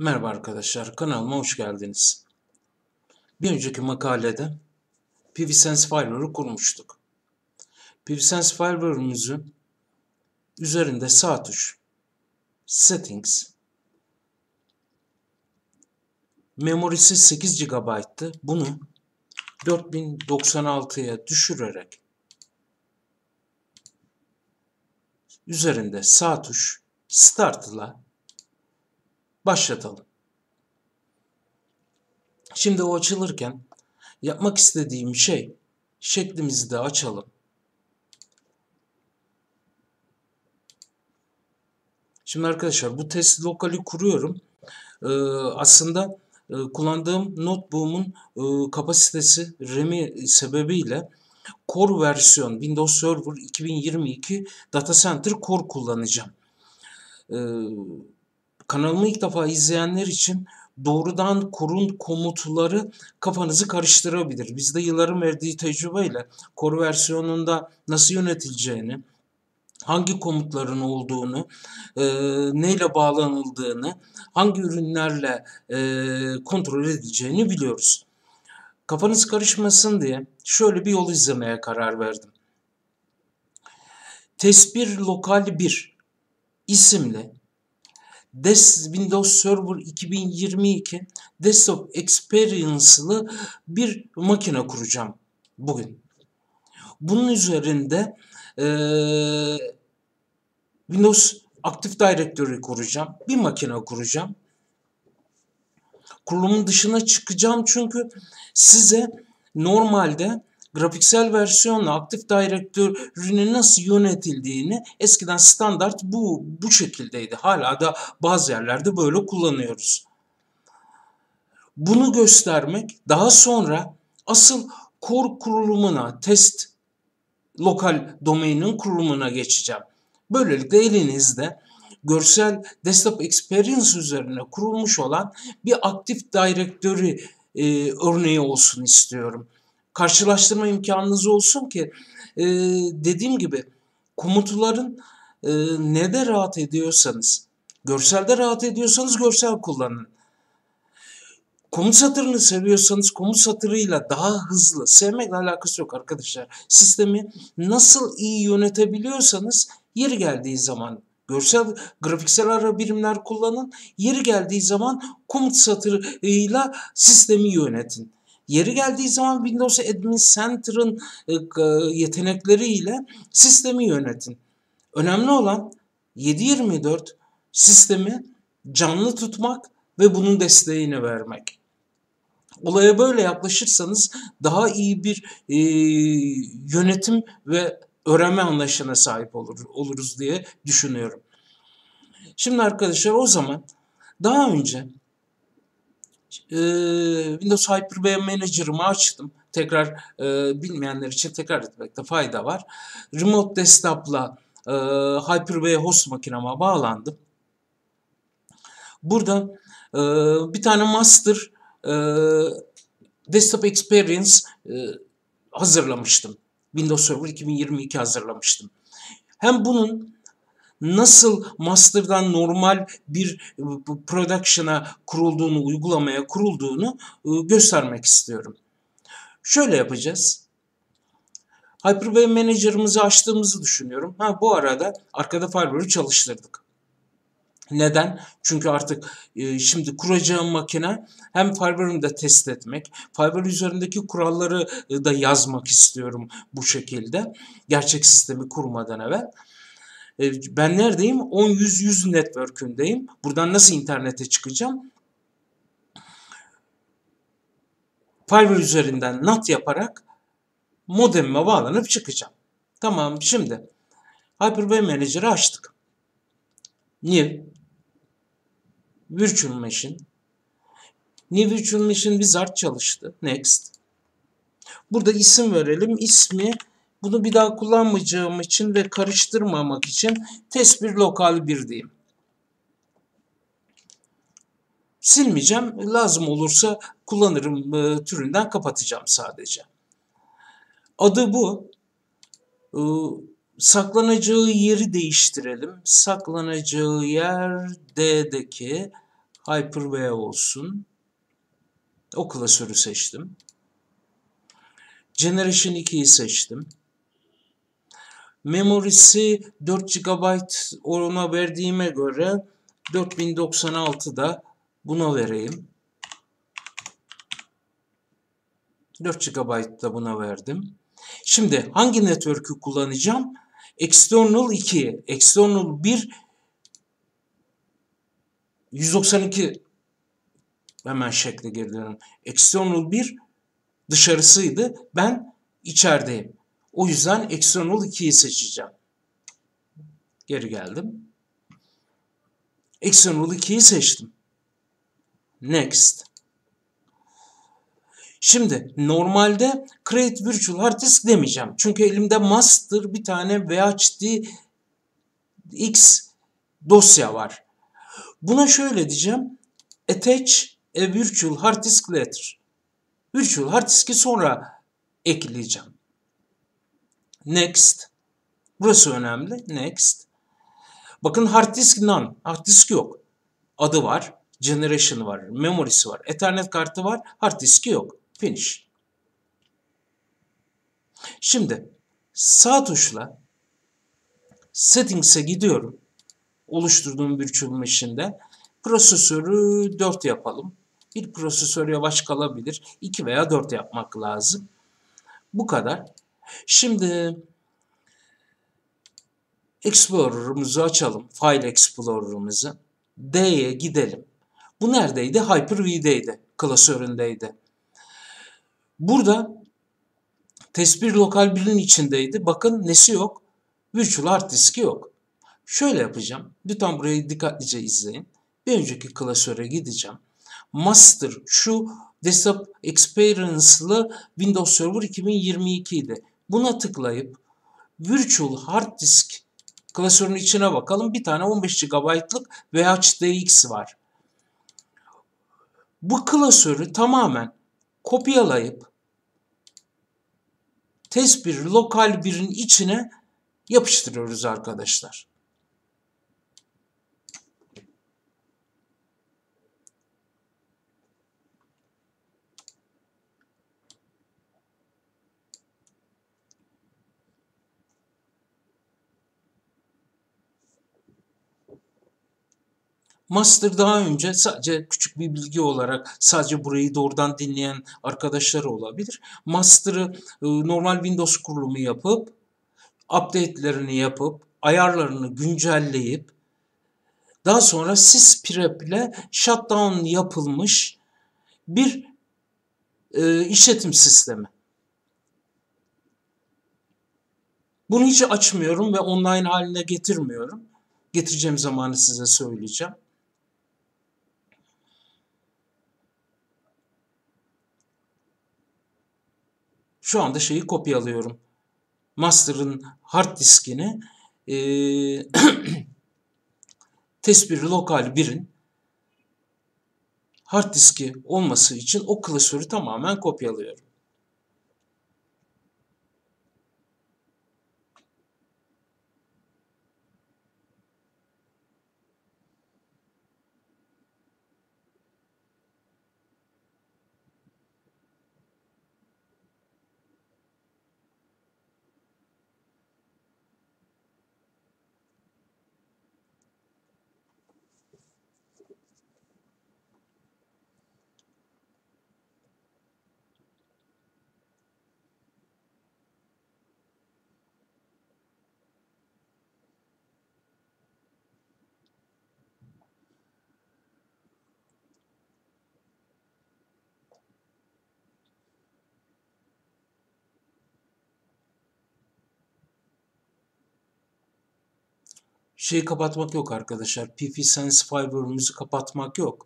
Merhaba arkadaşlar, kanalıma hoş geldiniz. Bir önceki makalede PVSense Filer'ı kurmuştuk. PVSense Filer'ımızın üzerinde sağ tuş, Settings, memorisi 8 GB'tı. Bunu 4096'ya düşürerek üzerinde sağ tuş, Start'la başlatalım. Şimdi o açılırken yapmak istediğim şey, şeklimizi de açalım. Şimdi arkadaşlar bu test lokali kuruyorum. Aslında kullandığım notebook'umun kapasitesi RAM'i sebebiyle Core versiyon Windows Server 2022 Data Center Core kullanacağım. Kanalımı ilk defa izleyenler için doğrudan Core'un komutları kafanızı karıştırabilir. Bizde yılların verdiği tecrübeyle Core versiyonunda nasıl yönetileceğini, hangi komutların olduğunu, neyle bağlanıldığını, hangi ürünlerle kontrol edileceğini biliyoruz. Kafanız karışmasın diye şöyle bir yol izlemeye karar verdim. Test1 Lokal 1 isimli Windows Server 2022 Desktop Experience'lı bir makine kuracağım bugün. Bunun üzerinde Windows Active Directory kuracağım. Bir makine kuracağım. Kurulumun dışına çıkacağım çünkü size normalde grafiksel versiyonla Active Directory'nin nasıl yönetildiğini eskiden standart bu şekildeydi. Hala da bazı yerlerde böyle kullanıyoruz. Bunu göstermek, daha sonra asıl core kurulumuna, test lokal domainin kurulumuna geçeceğim. Böylelikle elinizde görsel desktop experience üzerine kurulmuş olan bir Active Directory örneği olsun istiyorum. Karşılaştırma imkanınız olsun ki dediğim gibi komutların ne rahat ediyorsanız, görselde rahat ediyorsanız görsel kullanın. Komut satırını seviyorsanız komut satırıyla daha hızlı, sevmekle alakası yok arkadaşlar. Sistemi nasıl iyi yönetebiliyorsanız yeri geldiği zaman görsel, grafiksel ara birimler kullanın. Yeri geldiği zaman komut satırıyla sistemi yönetin. Yeri geldiği zaman Windows Admin Center'ın yetenekleriyle sistemi yönetin. Önemli olan 7/24 sistemi canlı tutmak ve bunun desteğini vermek. Olaya böyle yaklaşırsanız daha iyi bir yönetim ve öğrenme anlayışına sahip oluruz diye düşünüyorum. Şimdi arkadaşlar o zaman daha önce Windows Hyper-V Manager'ımı açtım. Tekrar bilmeyenler için tekrar etmekte fayda var. Remote Desktop'la Hyper-V host makinama bağlandım. Burada bir tane master Desktop Experience hazırlamıştım. Windows Server 2022 hazırlamıştım. Hem bunun nasıl master'dan normal bir production'a kurulduğunu, uygulamaya kurulduğunu göstermek istiyorum. Şöyle yapacağız. Hyper-V Manager'ımızı açtığımızı düşünüyorum. Bu arada arkada Fireware'ı çalıştırdık. Neden? Çünkü artık şimdi kuracağım makine hem Fireware'ını da test etmek, Fireware üzerindeki kuralları da yazmak istiyorum bu şekilde. Gerçek sistemi kurmadan evvel. Ben neredeyim? 10.100.100 network'ündeyim. Buradan nasıl internete çıkacağım? Fireware üzerinden NAT yaparak modemime bağlanıp çıkacağım. Tamam, şimdi Hyper-V Manager'ı açtık. New Virtual Machine. New Virtual Machine Wizard çalıştı. Next. Burada isim verelim. İsmi bunu bir daha kullanmayacağım için ve karıştırmamak için test1 lokal 1 diyeyim. Silmeyeceğim. Lazım olursa kullanırım türünden kapatacağım sadece. Adı bu. Saklanacağı yeri değiştirelim. Saklanacağı yer D'deki Hyper-V olsun. O klasörü seçtim. Generation 2'yi seçtim. Memory'si 4 GB ona verdiğime göre 4096'da buna vereyim. 4 GB da buna verdim. Şimdi hangi network'ü kullanacağım? External 2, External 1 192 hemen şekle geliyorum. External 1 dışarısıydı. Ben içerideyim. O yüzden External 2'yi seçeceğim. Geri geldim. External 2'yi seçtim. Next. Şimdi normalde Create Virtual Hard Disk demeyeceğim. Çünkü elimde master bir tane VHDX dosya var. Buna şöyle diyeceğim. Attach a Virtual Hard Disk later. Virtual Hard Disk'i sonra ekleyeceğim. Next. Burası önemli. Next. Bakın hard disk none. Hard disk yok. Adı var. Generation var. Memory'si var. Ethernet kartı var. Hard diski yok. Finish. Şimdi sağ tuşla Settings'e gidiyorum. Oluşturduğum virtual machine'de prosesörü 4 yapalım. Bir prosesör yavaş kalabilir. 2 veya 4 yapmak lazım. Bu kadar. Şimdi Explorer'ımızı açalım. File Explorer'ımızı. D'ye gidelim. Bu neredeydi? Hyper-V'deydi. Klasöründeydi. Burada test 1 lokal 1'in içindeydi. Bakın nesi yok? Virtual hard diski yok. Şöyle yapacağım. Lütfen burayı dikkatlice izleyin. Bir önceki klasöre gideceğim. Master şu Desktop Experience'lı Windows Server 2022 idi. Buna tıklayıp Virtual Hard Disk klasörün içine bakalım. Bir tane 15 GB'lık VHDX var. Bu klasörü tamamen kopyalayıp test 1 lokal 1'in içine yapıştırıyoruz arkadaşlar. Master daha önce sadece küçük bir bilgi olarak sadece burayı doğrudan dinleyen arkadaşlar olabilir. Master'ı normal Windows kurulumu yapıp update'lerini yapıp ayarlarını güncelleyip daha sonra sysprep ile shutdown yapılmış bir işletim sistemi. Bunu hiç açmıyorum ve online haline getirmiyorum. Getireceğim zamanı size söyleyeceğim. Şu anda şeyi kopyalıyorum. Master'ın hard diskini test 1 lokal 1'in hard diski olması için o klasörü tamamen kopyalıyorum. Şeyi kapatmak yok arkadaşlar. pfSense Fiber'ımızı kapatmak yok.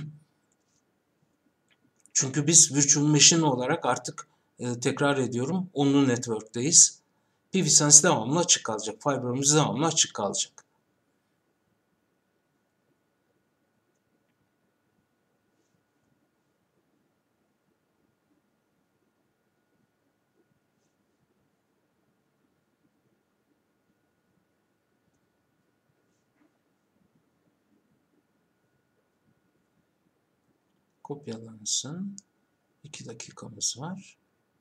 Çünkü biz Virtual Machine olarak artık tekrar ediyorum onlu network'teyiz. pfSense devamlı açık kalacak. Fiber'ımız devamlı açık kalacak. Kopyalansın. 2 dakikamız var.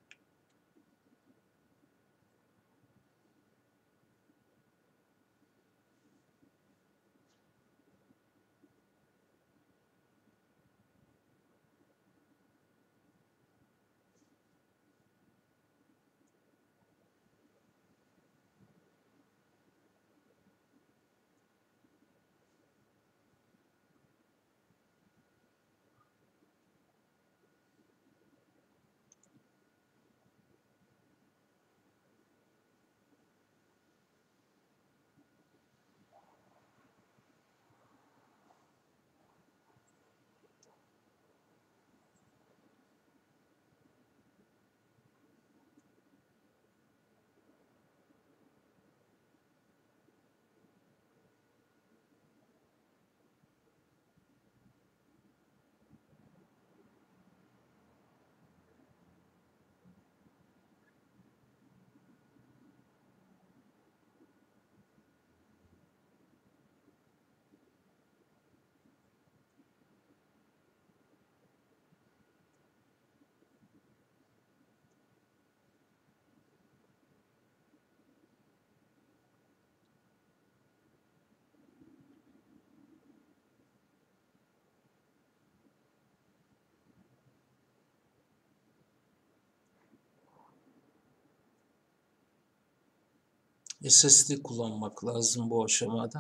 SSD kullanmak lazım bu aşamada.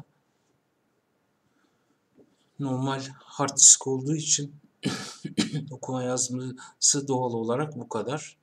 Normal hard disk olduğu için okuma yazması doğal olarak bu kadar.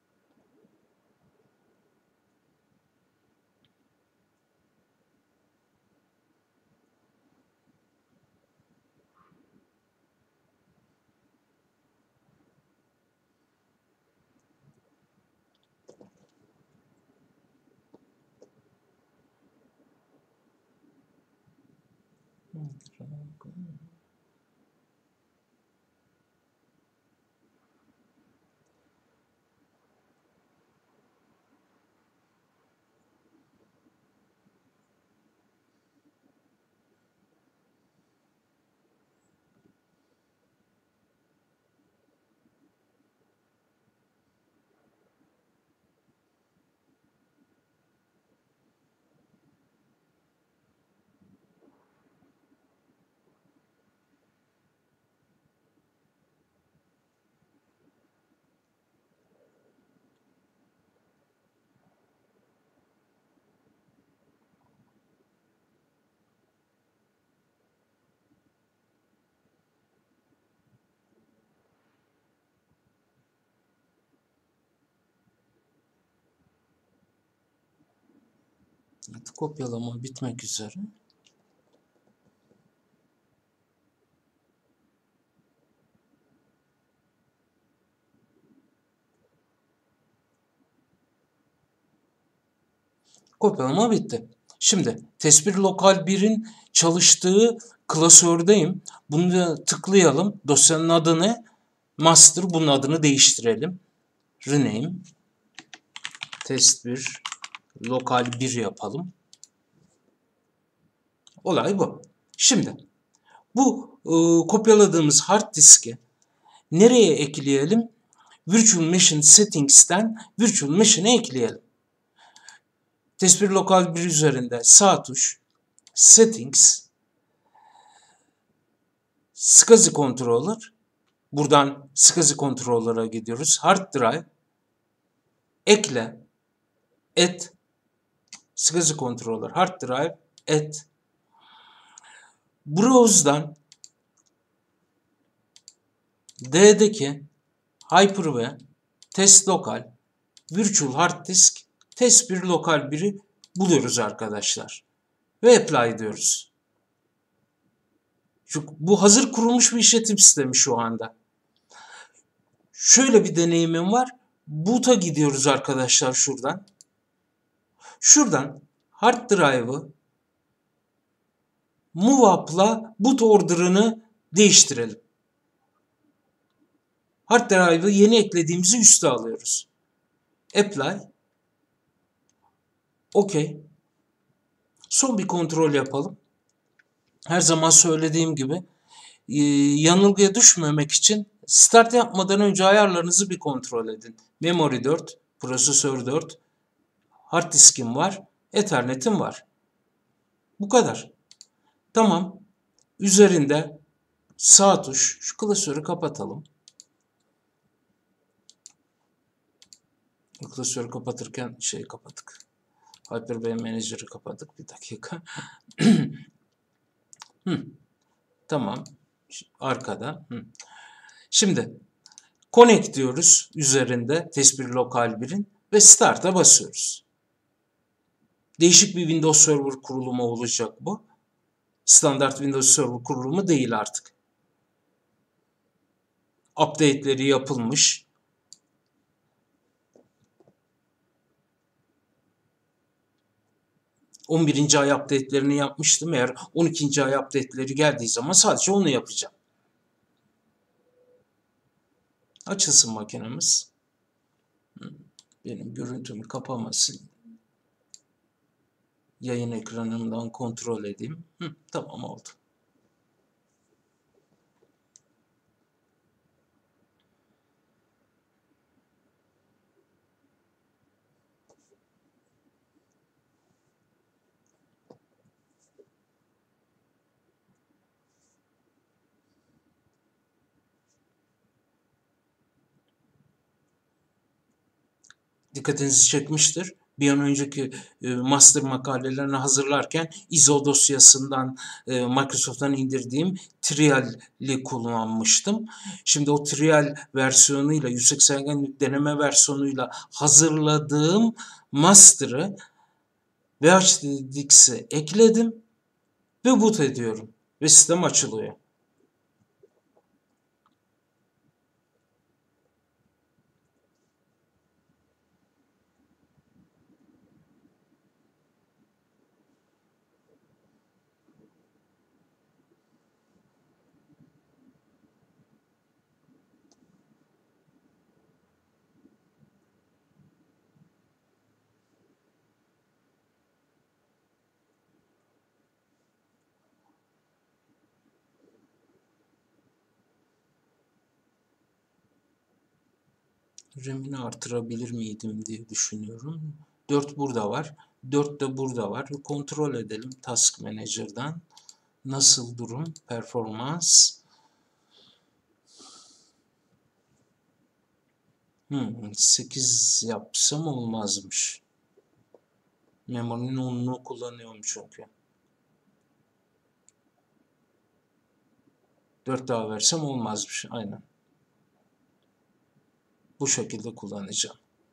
Evet, kopyalama bitmek üzere. Kopyalama bitti. Şimdi test1 lokal 1'in çalıştığı klasördeyim. Bunu da tıklayalım. Dosyanın adı ne? Master. Bunun adını değiştirelim. Rename. Test1 lokal 1 yapalım. Olay bu. Şimdi bu kopyaladığımız hard diski nereye ekleyelim? Virtual Machine Settings'ten Virtual Machine'e ekleyelim. Test1 lokal 1 üzerinde sağ tuş, Settings, SCSI Controller. Buradan SCSI Controller'a gidiyoruz. Hard Drive, ekle, add, SCSI Controller, Hard Drive, add. Browse'dan D'deki Hyper-V, Test Local, Virtual Hard Disk, Test1 Lokal 1'i buluyoruz arkadaşlar. Ve Apply diyoruz. Çünkü bu hazır kurulmuş bir işletim sistemi şu anda. Şöyle bir deneyimim var. Boot'a gidiyoruz arkadaşlar şuradan. Şuradan Hard Drive'ı Move Up'la boot order'ını değiştirelim. Hard Drive'ı yeni eklediğimizi üste alıyoruz. Apply. OK. Son bir kontrol yapalım. Her zaman söylediğim gibi yanılgıya düşmemek için start yapmadan önce ayarlarınızı bir kontrol edin. Memory 4, prosesör 4, hard diskim var, Ethernet'im var. Bu kadar. Tamam. Üzerinde sağ tuş, şu klasörü kapatalım. Klasörü kapatırken kapattık. Hyper-V Manager'ı kapattık. Bir dakika. Tamam. Arkada. Şimdi connect diyoruz üzerinde test 1 lokal 1'in ve start'a basıyoruz. Değişik bir Windows Server kurulumu olacak bu. Standart Windows Server kurulumu değil artık. Update'leri yapılmış. ...11. ay update'lerini yapmıştım. Eğer 12. ay update'leri geldiği zaman sadece onu yapacağım. Açılsın makinemiz. Benim görüntümü kapamasın. Yayın ekranımdan kontrol edeyim. Tamam oldu. Dikkatinizi çekmiştir. Bir an önceki master makalelerini hazırlarken ISO dosyasından Microsoft'tan indirdiğim Trial'i kullanmıştım. Şimdi o Trial versiyonuyla 180 deneme versiyonuyla hazırladığım master'ı VHDX'e ekledim ve boot ediyorum ve sistem açılıyor. RAM'ini artırabilir miydim diye düşünüyorum. 4 burada var. 4 de burada var. Kontrol edelim Task Manager'dan. Nasıl durum? Performans. 8 yapsam olmazmış. Memory'nin 10'unu kullanıyorum çünkü. 4 daha versem olmazmış. Aynen. Bu şekilde kullanacağım.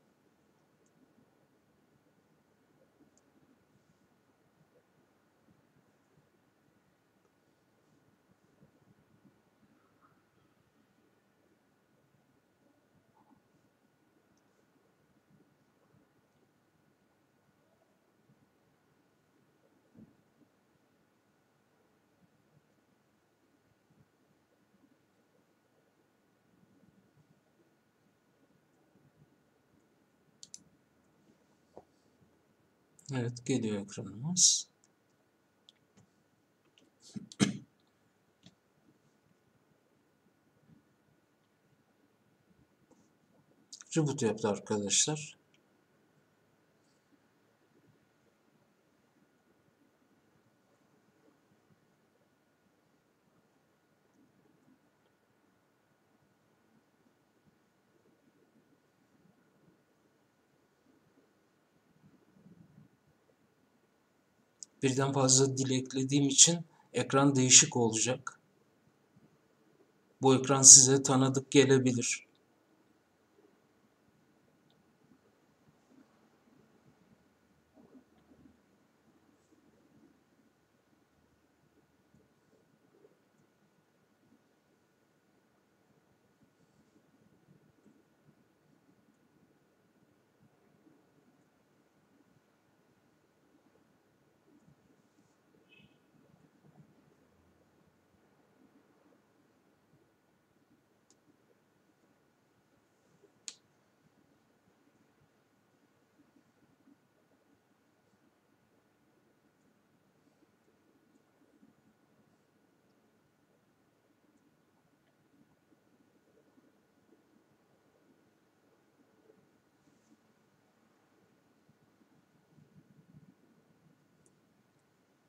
Evet, geliyor ekranımız. Reboot yaptı arkadaşlar. Birden fazla dil eklediğim için ekran değişik olacak. Bu ekran size tanıdık gelebilir.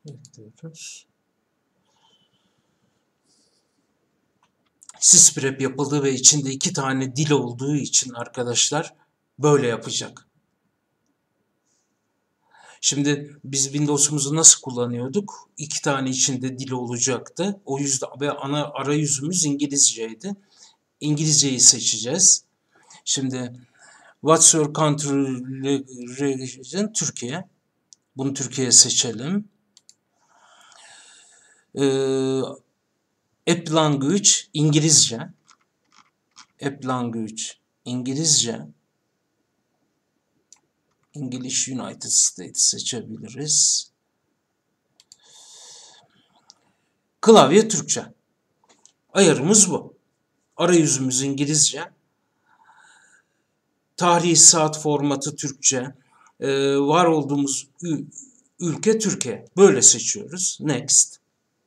Bekliyoruz. Sysprep yapıldığı ve içinde 2 tane dil olduğu için arkadaşlar böyle yapacak. Şimdi biz Windows'umuzu nasıl kullanıyorduk? 2 tane içinde dil olacaktı. O yüzden ve ana arayüzümüz İngilizceydi. İngilizceyi seçeceğiz. Şimdi What's your country region? Türkiye. Bunu Türkiye seçelim. App language İngilizce. App language İngilizce. English United States seçebiliriz. Klavye Türkçe. Ayarımız bu. Arayüzümüz İngilizce. Tarihi saat formatı Türkçe. Var olduğumuz ülke Türkiye. Böyle seçiyoruz. Next.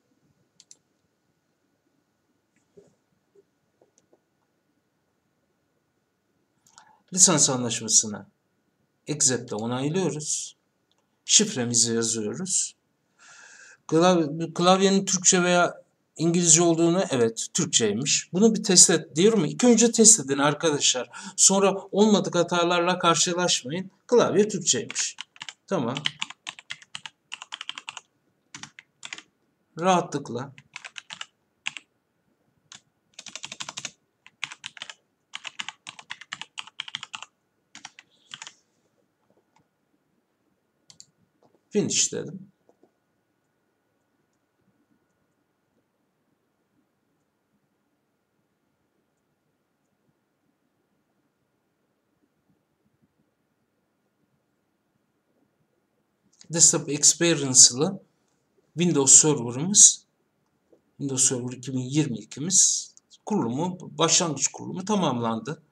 Lisans anlaşmasını accept'le onaylıyoruz. Şifremizi yazıyoruz. Klavyenin Türkçe veya İngilizce olduğunu, evet, Türkçeymiş. Bunu bir test et diyorum. İlk önce test edin arkadaşlar. Sonra olmadık hatalarla karşılaşmayın. Klavye Türkçeymiş. Tamam. Rahatlıkla. Finish dedim. Desktop Experience'lı Windows Server'ımız, Windows Server 2022'miz kurulumu, başlangıç kurulumu tamamlandı.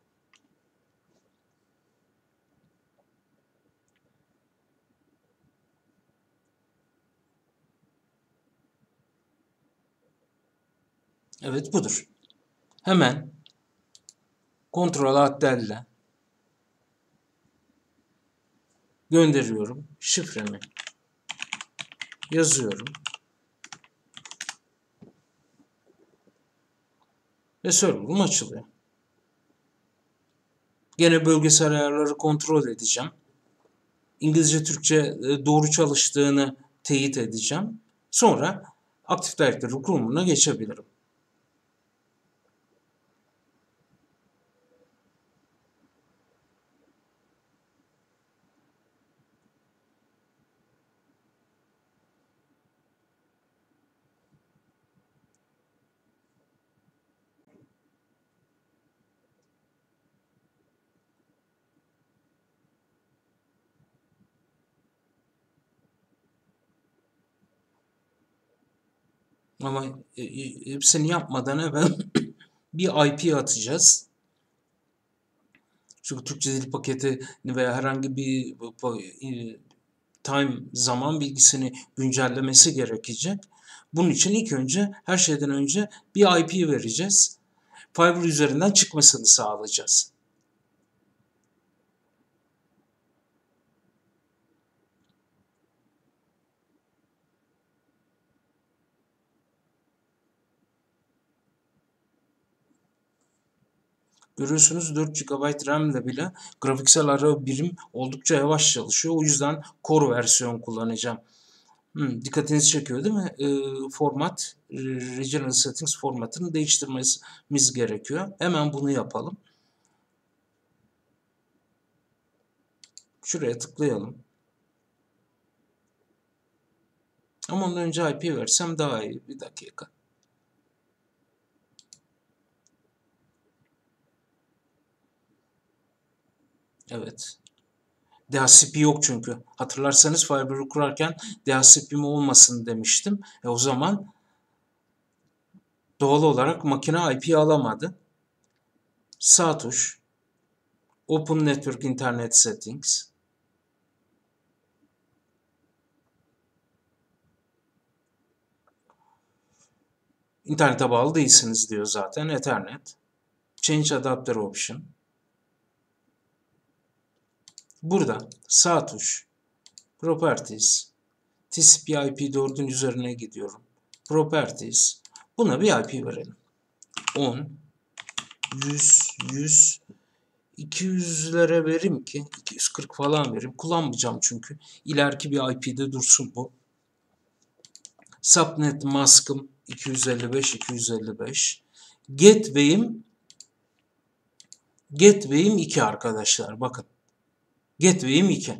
Evet, budur. Hemen Ctrl Alt D'le gönderiyorum. Şifremi yazıyorum. Ve server'ım açılıyor. Gene bölgesel ayarları kontrol edeceğim. İngilizce, Türkçe doğru çalıştığını teyit edeceğim. Sonra Active Directory kurulumuna geçebilirim. Ama hepsini yapmadan evvel bir IP atacağız. Çünkü Türkçe dil paketini veya herhangi bir zaman bilgisini güncellemesi gerekecek. Bunun için ilk önce, her şeyden önce bir IP vereceğiz. Firewall üzerinden çıkmasını sağlayacağız. Görüyorsunuz 4 GB RAM ile bile grafiksel ara birim oldukça yavaş çalışıyor. O yüzden Core versiyon kullanacağım. Dikkatinizi çekiyor değil mi? Format, Regional Settings formatını değiştirmemiz gerekiyor. Hemen bunu yapalım. Şuraya tıklayalım. Ama ondan önce IP versem daha iyi. Bir dakika. Evet. DHCP yok çünkü. Hatırlarsanız Fireber'ı kurarken DHCP'm olmasın demiştim. O zaman doğal olarak makine IP alamadı. Sağ tuş. Open Network Internet Settings. İnternete bağlı değilsiniz diyor zaten. Ethernet. Change Adapter Option. Burada sağ tuş. Properties. TCP/IP4'ün üzerine gidiyorum. Properties. Buna bir IP verelim. 10, 100, 100, 200'lere vereyim ki 240 falan vereyim. Kullanmayacağım çünkü. İleriki bir IP'de dursun bu. Subnet mask'ım 255, 255. Gateway'im 2 arkadaşlar. Bakın. Gateway'im 2.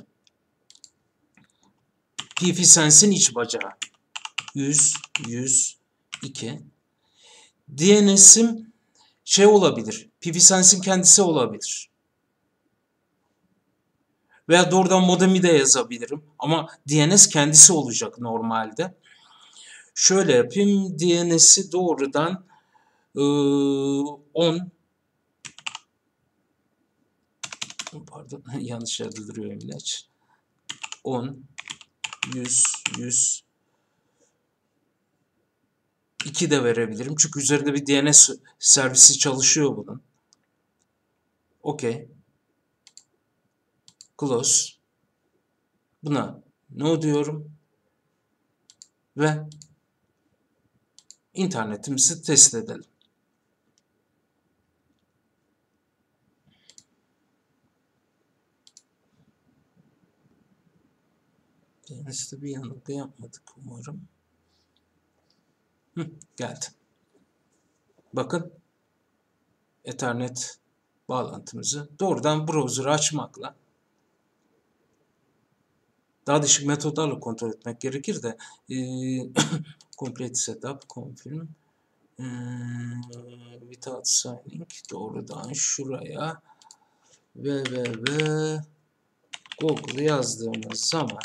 pfSense'in iç bacağı. 100, 100, 2. DNS'im şey olabilir. pfSense'in kendisi olabilir. Veya doğrudan modemi de yazabilirim. Ama DNS kendisi olacak normalde. Şöyle yapayım. DNS'i doğrudan 10, pardon yanlış yerde duruyor imleç. 10, 100, 100, 2 de verebilirim. Çünkü üzerinde bir DNS servisi çalışıyor bunun. OK. Close. Buna no diyorum. Ve internetimizi test edelim. DNS'de bir yanılgı yapmadık umarım. Geldi. Bakın. Ethernet bağlantımızı doğrudan browser'ı açmakla daha değişik metodlarla kontrol etmek gerekir de complete setup, confirm without signing doğrudan şuraya www Google yazdığımız zaman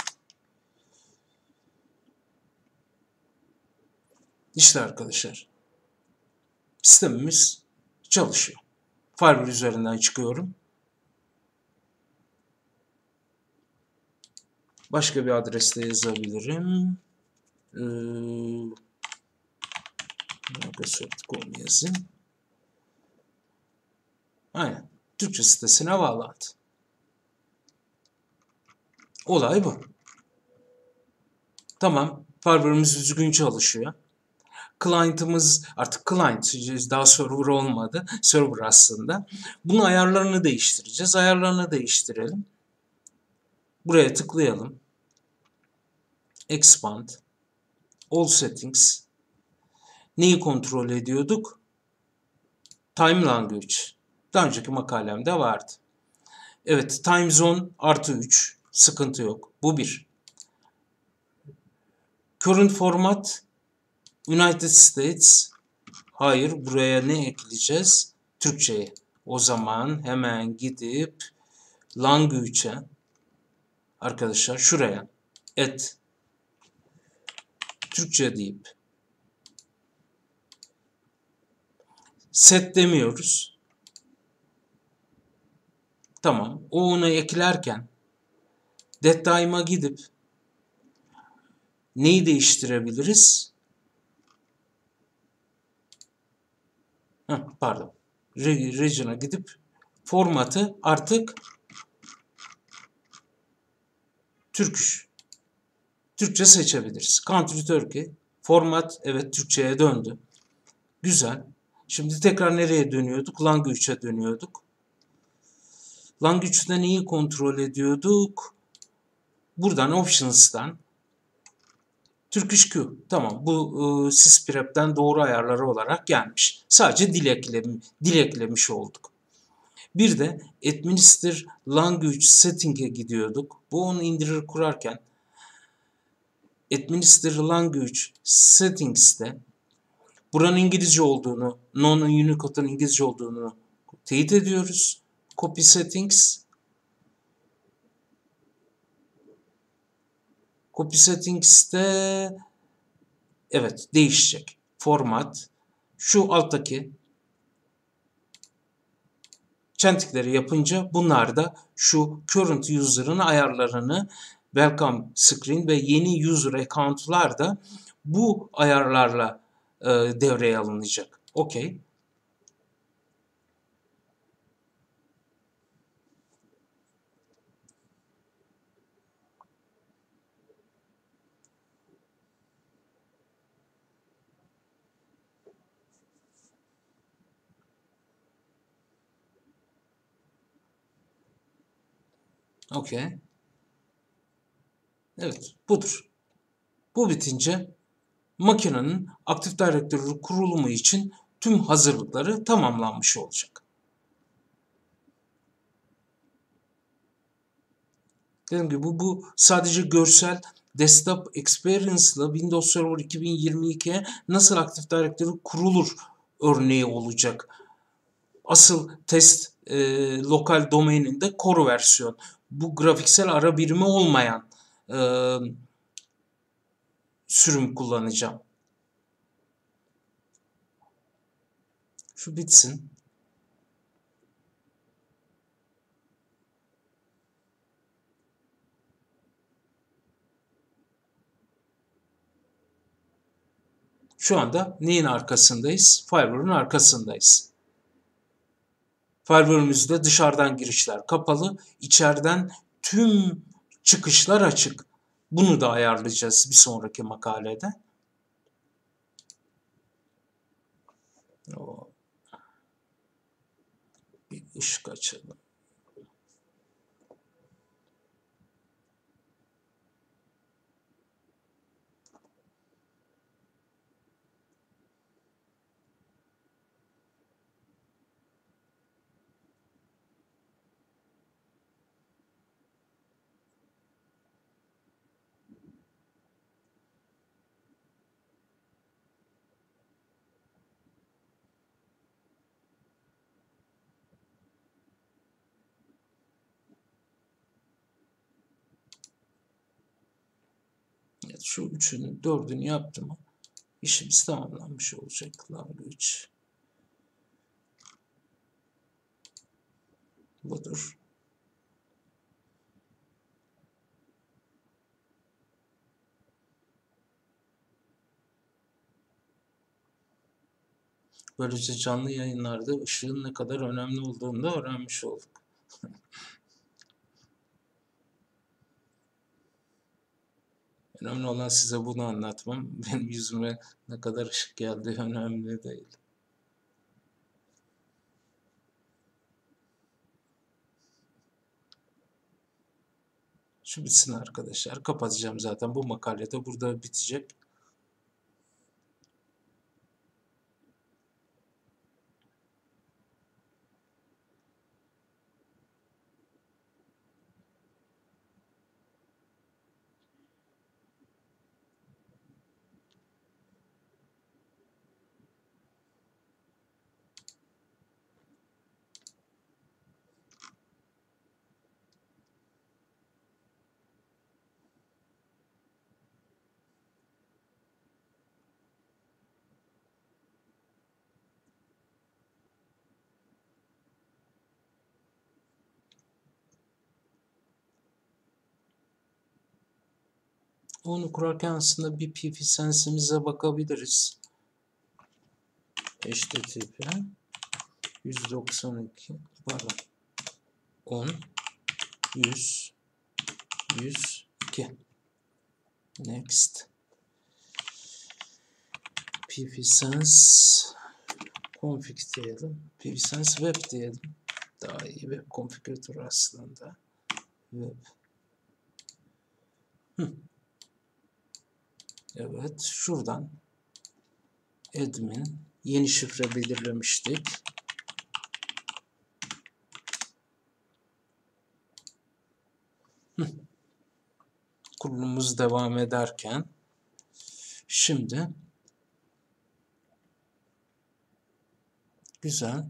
işte arkadaşlar sistemimiz çalışıyor. Firewall üzerinden çıkıyorum. Başka bir adreste yazabilirim. Microsoft.com yazayım. Aynen. Türkçe sitesine bağlandı. Olay bu. Tamam. Firewall'ımız düzgün çalışıyor. Client'ımız artık client daha server olmadı. Server aslında. Bunun ayarlarını değiştireceğiz. Ayarlarını değiştirelim. Buraya tıklayalım. Expand. All settings. Neyi kontrol ediyorduk? Time language. Daha önceki makalemde vardı. Evet, time zone +3. Sıkıntı yok. Bu bir. Current format United States. Hayır, buraya ne ekleyeceğiz? Türkçe'ye. O zaman hemen gidip language'e arkadaşlar şuraya Türkçe deyip set demiyoruz. Tamam. Onu eklerken detayıma gidip neyi değiştirebiliriz? Pardon. Region'a gidip formatı artık Türkçe seçebiliriz. Country Turkey. Format evet Türkçe'ye döndü. Güzel. Şimdi tekrar nereye dönüyorduk? Language'e dönüyorduk. Language'de neyi kontrol ediyorduk? Buradan Options'tan Turkish Q. Tamam bu sysprep'ten doğru ayarları olarak gelmiş. Sadece dil eklemiş olduk. Bir de Administer Language Setting'e gidiyorduk. Bu onu indirir kurarken Administer Language Settings'te buranın İngilizce olduğunu, non-Unicode'un İngilizce olduğunu teyit ediyoruz. Copy Settings. Copy Settings'te evet değişecek. Format. Şu alttaki çentikleri yapınca bunlar da şu current user'ın ayarlarını welcome screen ve yeni user account'lar da bu ayarlarla devreye alınacak. OK. Okey. Evet, budur. Bu bitince makinenin Active Directory kurulumu için tüm hazırlıkları tamamlanmış olacak. Dediğim gibi bu sadece görsel desktop experience'la Windows Server 2022'ye nasıl Active Directory kurulur örneği olacak. Asıl test lokal domaininde core versiyon. Bu grafiksel ara birimi olmayan e, sürüm kullanacağım. Şu bitsin. Şu anda neyin arkasındayız? Firewall'un arkasındayız. Firewall'ümüzde dışarıdan girişler kapalı, içeriden tüm çıkışlar açık. Bunu da ayarlayacağız bir sonraki makalede. Bir ışık açalım. Evet, şu üçünü, dördünü yaptım mı işimiz tamamlanmış olacak. Language budur. Böylece canlı yayınlarda ışığın ne kadar önemli olduğunu da öğrenmiş olduk. Önemli olan size bunu anlatmam. Benim yüzüme ne kadar ışık geldiği önemli değil. Şu bitsin arkadaşlar. Kapatacağım zaten. Bu makale de burada bitecek. Onu kurarken aslında bir pfSense'imize bakabiliriz. HTTP 192 pardon 10 100 102 next pfSense config diyelim. pfSense web diyelim. Daha iyi web konfigüratörü aslında. Web. Evet, şuradan admin yeni şifre belirlemiştik. Kurulumumuz devam ederken şimdi güzel.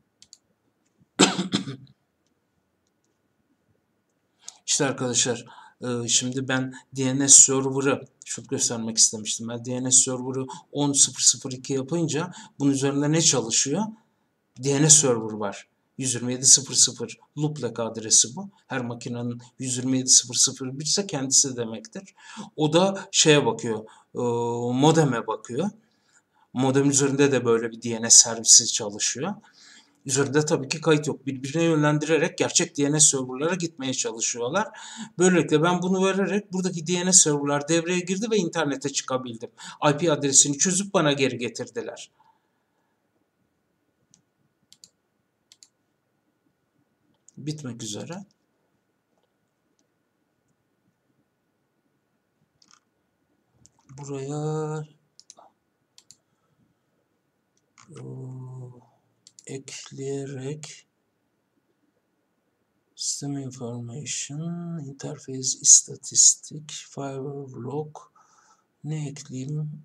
İşte arkadaşlar şimdi ben DNS server'ı şunu göstermek istemiştim. Ben DNS server'ı 10.0.0.2 yapınca bunun üzerinde ne çalışıyor? DNS server var. 127.0.0 loopback adresi bu. Her makinenin 127.0.0 ise kendisi demektir. O da şeye bakıyor, modeme bakıyor. Modem üzerinde de böyle bir DNS servisi çalışıyor. Üzerinde tabii ki kayıt yok. Birbirine yönlendirerek gerçek DNS serverlara gitmeye çalışıyorlar. Böylelikle ben bunu vererek buradaki DNS serverlar devreye girdi ve internete çıkabildim. IP adresini çözüp bana geri getirdiler. Bitmek üzere. buraya ekleyerek System Information, Interface istatistik, Firewall Log ne ekleyeyim?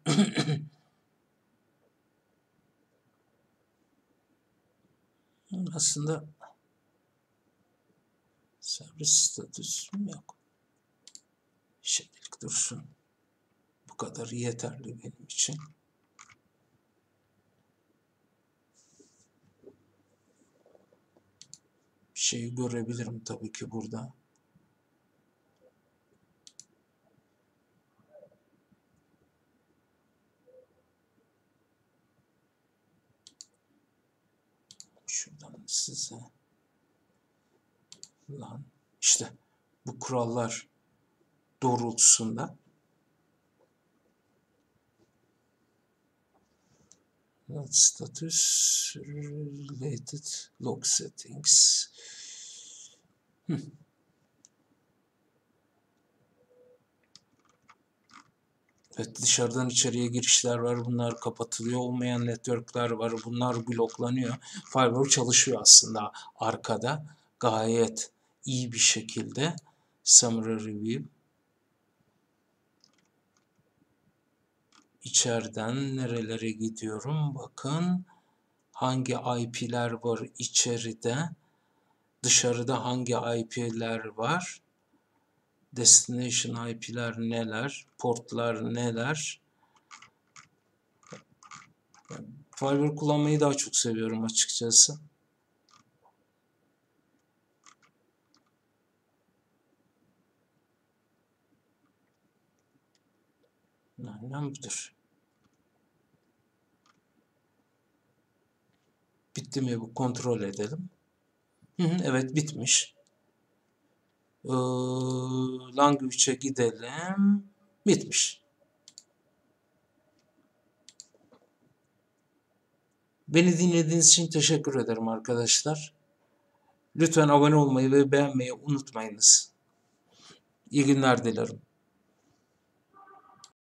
Aslında servis statüsüm yok. Şimdilik dursun. Bu kadar yeterli benim için. Bir şeyi görebilirim tabii ki burada. Şuradan size işte bu kurallar doğrultusunda status related log settings. Evet, dışarıdan içeriye girişler var. Bunlar kapatılıyor. Olmayan networkler var. Bunlar bloklanıyor. Firewall çalışıyor aslında arkada. Gayet iyi bir şekilde. Summary Review. İçeriden nerelere gidiyorum? Bakın. Hangi IP'ler var içeride? Dışarıda hangi IP'ler var? Destination IP'ler neler? Portlar neler? Firewall kullanmayı daha çok seviyorum açıkçası. Aynen budur. Bitti mi bu? Kontrol edelim. Evet, bitmiş. Language'e gidelim. Bitmiş. Beni dinlediğiniz için teşekkür ederim arkadaşlar. Lütfen abone olmayı ve beğenmeyi unutmayınız. İyi günler dilerim.